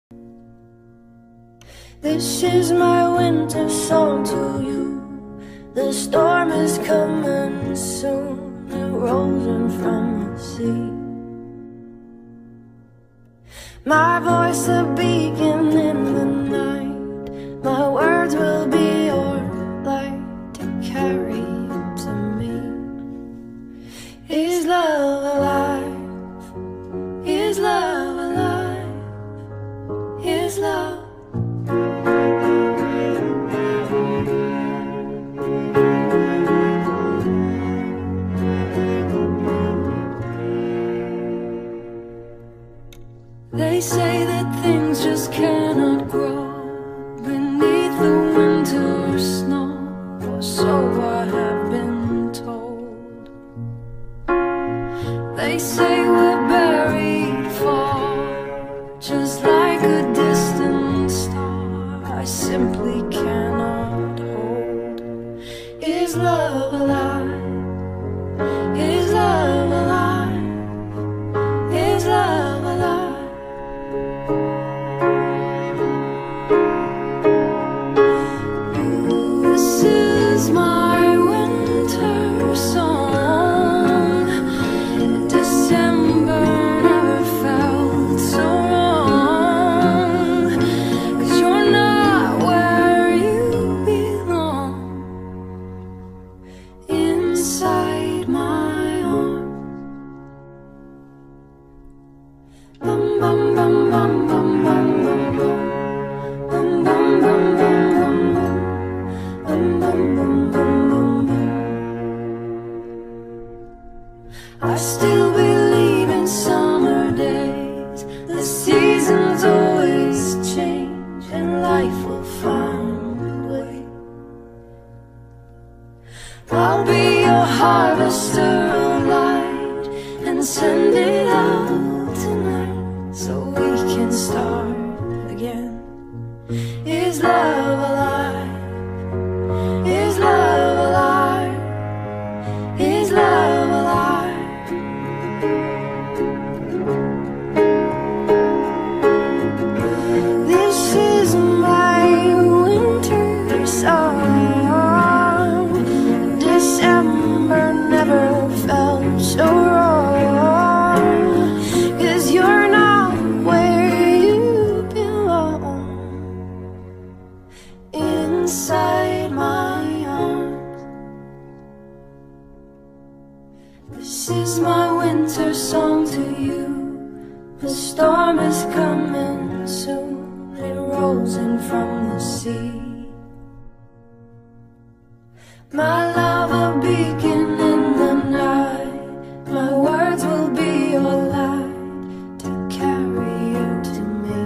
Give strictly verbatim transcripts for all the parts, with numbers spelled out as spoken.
This is my winter song to you. The storm is coming soon, it rolls in from the sea. My voice a beacon in the night, my words will be your light to carry you to me. Is love alive? Is love alive? Is love? They say that things just cannot grow beneath the winter snow, or so I have been told. They say we're buried far, just like a distant star I simply cannot hold. Is love alive? Is love alive? Is love alive? This is my winter song. December never felt so wrong, 'cause you're not where you belong. Inside my arms. Bum bum bum bum bum bum bum bum. Bum bum bum bum bum bum. Bum bum bum bum bum bum. I still believe in summer days. The seasons always change, and life will find a way. I'll be your harvester of light and send it out tonight, so we can start again. Is love alive? Is love alive? Is love alive? This is my winter song. December never felt so wrong, 'cause you're not where you belong. Inside my arms. This is my winter song to you. The storm is coming soon, it rolls in from the sea. My love a beacon in the night, my words will be your light to carry you to me.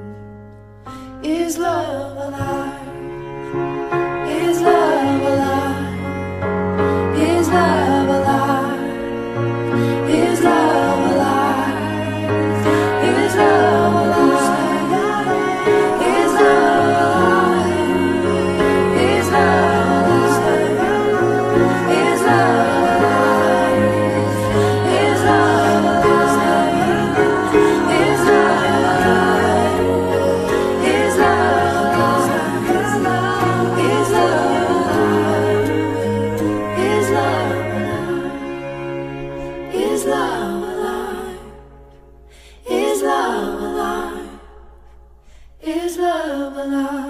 Is love alive? Is love alive? Is love alive? Is love alive? Is love alive? Is love alive? Is love alive? Is love alive? Is love alive? Is love alive? Is love alive? Is love? Is love alive? Is love alive? Is love alive? Is love alive? Is love alive?